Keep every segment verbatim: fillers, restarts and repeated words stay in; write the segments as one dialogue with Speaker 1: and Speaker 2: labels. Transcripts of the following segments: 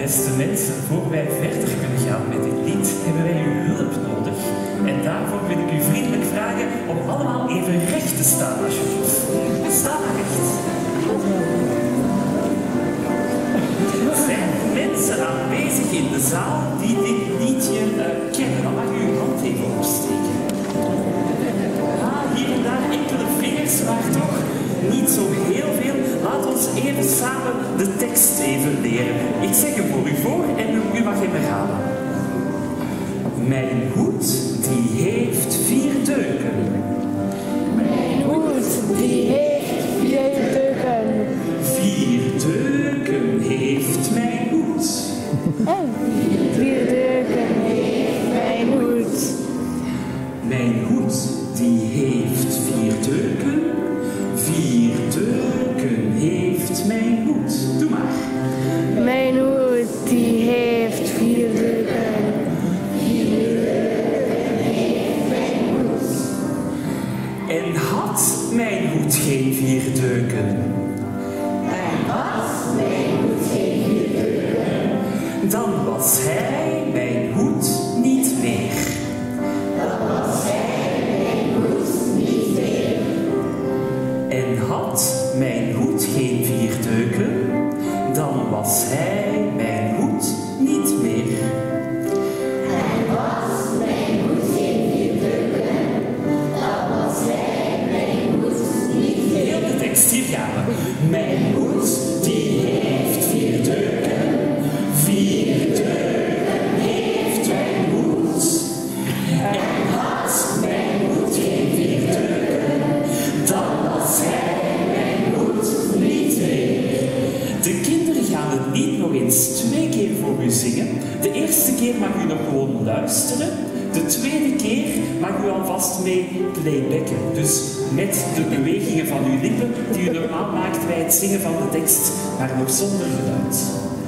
Speaker 1: beste mensen, voor wij verder kunnen gaan met dit lied, hebben wij uw hulp nodig. En daarvoor wil ik u vriendelijk vragen om allemaal even recht te staan, alsjeblieft. Sta maar recht. Er zijn mensen aanwezig in de zaal die dit liedje uh, kennen. Dan mag u uw hand even opsteken. Ah, hier en daar enkele vingers, maar toch niet zo heel veel. Laat ons even samen de tekst even leren. Ik zeg hem voor u voor en u mag hem herhalen. Mijn hoed, die heeft vier deuken.
Speaker 2: Mijn hoed, die heeft vier deuken.
Speaker 1: Vier deuken heeft mijn hoed.
Speaker 2: En vier deuken heeft mijn hoed.
Speaker 1: Mijn hoed, die heeft vier deuken. Vier deuken heeft mijn hoed. Doe maar.
Speaker 2: Mijn hoed, die heeft vier deuken. Vier deuken heeft mijn hoed.
Speaker 1: En had mijn hoed geen vier deuken?
Speaker 2: En had mijn hoed geen vier deuken?
Speaker 1: Dan was hij mijn hoed niet meer.
Speaker 2: Dan was hij mijn hoed niet meer.
Speaker 1: En had mijn hoed geen vier deuken, dan was hij mijn hoed niet meer.
Speaker 2: En was mijn hoed geen vier deuken, dan was hij mijn hoed niet meer.
Speaker 1: Heel de tekst, hier gaan we. Mijn hoed, die heeft vier deuken. Vier deuken heeft mijn hoed. En had mijn hoed geen vier deuken, dan was hij mijn hoed niet meer. De kinderen gaan het lied nog eens twee keer voor u zingen. De eerste keer mag u nog gewoon luisteren. De tweede keer mag u alvast mee playbacken. Dus met de bewegingen van uw lippen die u normaal maakt bij het zingen van de tekst, maar nog zonder geluid.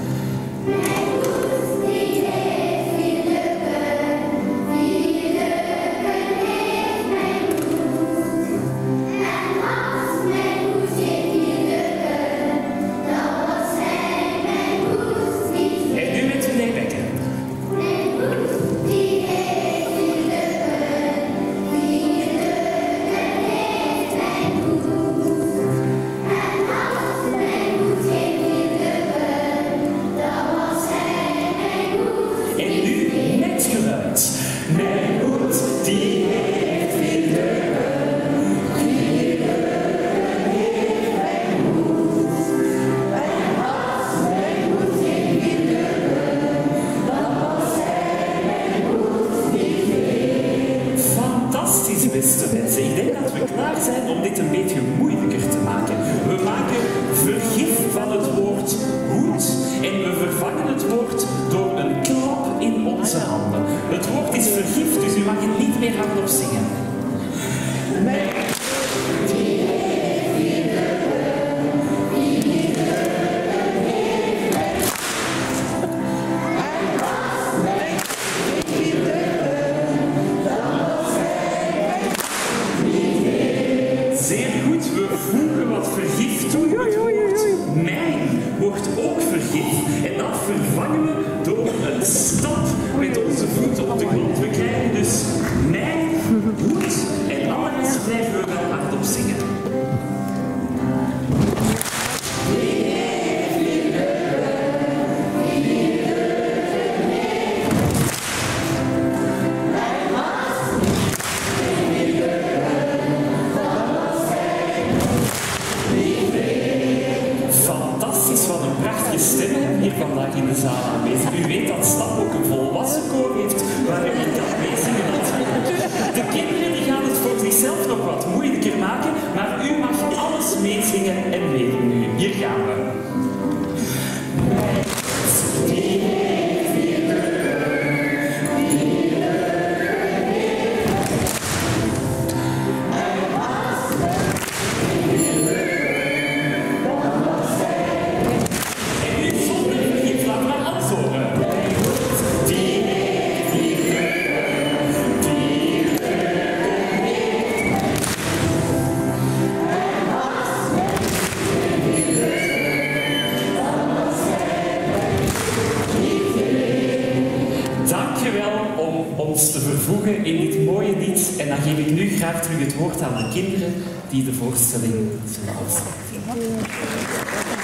Speaker 1: Mijn hoed, die heeft vier deuken. Vier deuken heeft mijn hoed. En had mijn hoed geen vier deuken, dan was hij mijn hoed niet meer. Fantastisch, beste mensen. Ik denk dat we klaar zijn om dit een beetje moeilijker te maken. We maken vergif van het woord hoed en we vervangen het woord door een klap in onze handen. Het woord is vergif, dus u mag het niet meer hardop zingen. Mijn hoed, die heeft vier deuken. Vier deuken heeft mijn hoed. En was mijn hoed vier deuken, dan was hij mijn hoed niet meer. Zeer goed, we voegen wat vergif toe. Het woord mijn wordt ook vergif en dat vervangen we door een stap met onze voeten op de grond. We krijgen dus mijn hoed en alle mensen blijven we wel hardop zingen. Fantastisch, wat een prachtige stem hier vandaag in de zaal aanwezig. U weet dat Stap ook een volwassen koor heeft waar u niet kan meezingen. De kinderen die gaan het voor zichzelf nog wat moeilijker maken, maar u mag alles meezingen en meedoen nu. Hier gaan we.
Speaker 3: ons te vervoegen in dit mooie lied. En dan geef ik nu graag terug het woord aan de kinderen die de voorstelling zullen afsluiten.